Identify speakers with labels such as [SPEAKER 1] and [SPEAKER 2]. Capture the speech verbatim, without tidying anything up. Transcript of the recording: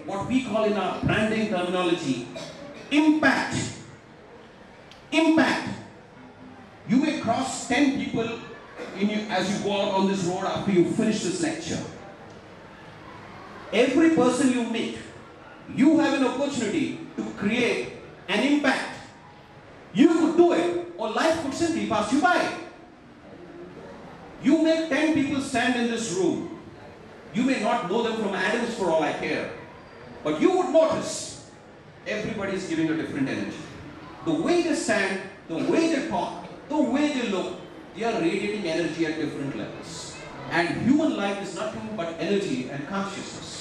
[SPEAKER 1] what we call in our branding terminology, impact. Impact. You may cross ten people in you, as you go out on this road after you finish this lecture. Every person you meet, you have an opportunity to create an impact. You could do it, or life could simply pass you by. You make ten people stand in this room. You may not know them from Adams for all I care, but you would notice everybody is giving a different energy. The way they stand, the way they talk, the way they look, they are radiating energy at different levels. And human life is nothing but energy and consciousness.